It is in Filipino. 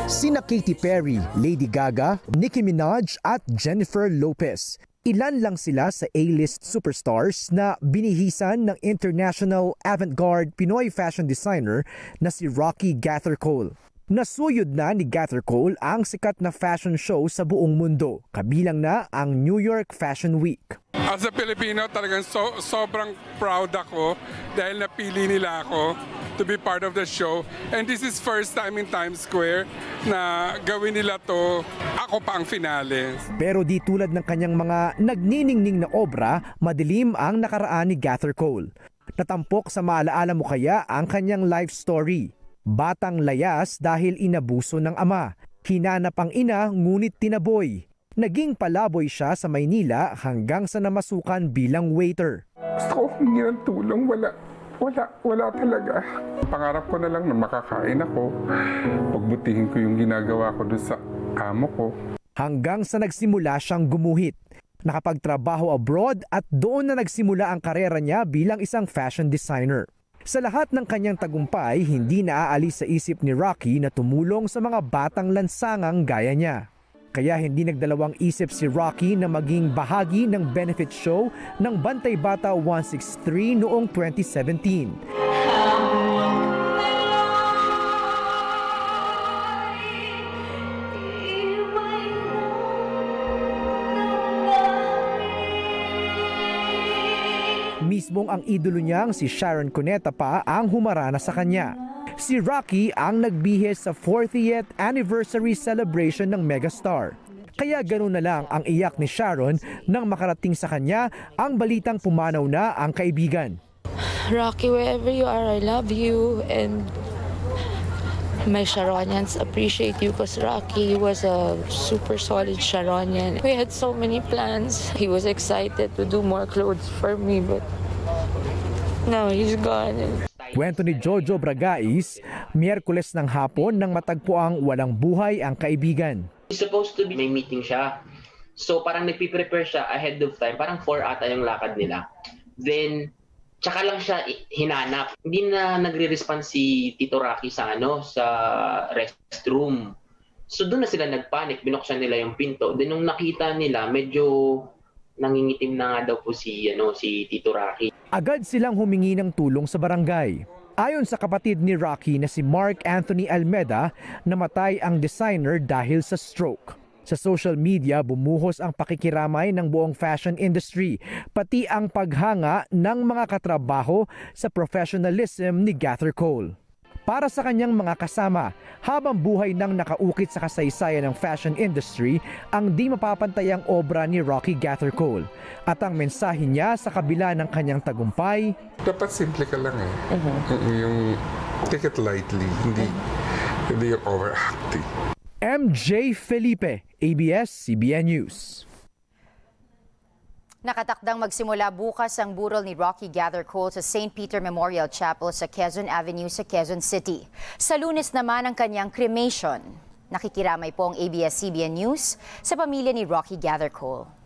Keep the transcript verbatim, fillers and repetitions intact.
Sina Katy Perry, Lady Gaga, Nicki Minaj at Jennifer Lopez. Ilan lang sila sa A-list superstars na binihisan ng international avant-garde Pinoy fashion designer na si Rocky Gathercole. Nasuyod na ni Gathercole ang sikat na fashion show sa buong mundo, kabilang na ang New York Fashion Week. As a Filipino, talagang so, sobrang proud ako dahil napili nila ako to be part of the show. And this is first time in Times Square na gawin nila to, ako pa ang finale. Pero di tulad ng kanyang mga nagniningning na obra, madilim ang nakaraan ni Gathercole. Natampok sa Maalaala Mo Kaya ang kanyang life story. Batang layas dahil inabuso ng ama. Hinanap ang ina ngunit tinaboy. Naging palaboy siya sa Maynila hanggang sa namasukan bilang waiter. Gusto ko humingi ng tulong, wala, wala, wala talaga. Pangarap ko na lang na makakain ako. Pagbutihin ko yung ginagawa ko doon sa amo ko. Hanggang sa nagsimula siyang gumuhit. Nakapagtrabaho abroad at doon na nagsimula ang karera niya bilang isang fashion designer. Sa lahat ng kanyang tagumpay, hindi naaalis sa isip ni Rocky na tumulong sa mga batang lansangang gaya niya. Kaya hindi nagdalawang isip si Rocky na maging bahagi ng benefit show ng Bantay Bata one sixty-three noong twenty seventeen. Mismong ang idolo niyang si Sharon Cuneta pa ang humarana sa kanya. Si Rocky ang nagbihis sa fortieth anniversary celebration ng megastar. Kaya ganoon na lang ang iyak ni Sharon nang makarating sa kanya ang balitang pumanaw na ang kaibigan. Rocky, wherever you are, I love you, and my Sharonians appreciate you because Rocky was a super solid Sharonian. We had so many plans. He was excited to do more clothes for me, but now he's gone. Kwento ni Jojo Bragais, Miyerkules ng hapon nang matagpo ang walang buhay ang kaibigan. Supposed to be may meeting siya. So parang nagpiprepare siya ahead of time. Parang four ata yung lakad nila. Then, tsaka lang siya hinanap. Hindi na nagre-respond si Tito Rocky sa ano, sa restroom. So doon na sila nagpanic, binuksan nila yung pinto. Then nung nakita nila, medyo nangingitim na nga daw po si ano, si Tito Rocky. Agad silang humingi ng tulong sa barangay. Ayon sa kapatid ni Rocky na si Mark Anthony Almeda, namatay ang designer dahil sa stroke. Sa social media, bumuhos ang pakikiramay ng buong fashion industry, pati ang paghanga ng mga katrabaho sa professionalism ni Gathercole. Para sa kanyang mga kasama, habang buhay nang nakaukit sa kasaysayan ng fashion industry ang di mapapantayang obra ni Rocky Gathercole. At ang mensahe niya sa kabila ng kanyang tagumpay, dapat simple ka lang eh. Uh-huh. Yung take it lightly, hindi, hindi yung overacting. M J Felipe, A B S C B N News. Nakatakdang magsimula bukas ang burol ni Rocky Gathercole sa Saint Peter Memorial Chapel sa Quezon Avenue sa Quezon City. Sa Lunes naman ang kanyang cremation. Nakikiramay po ang A B S C B N News sa pamilya ni Rocky Gathercole.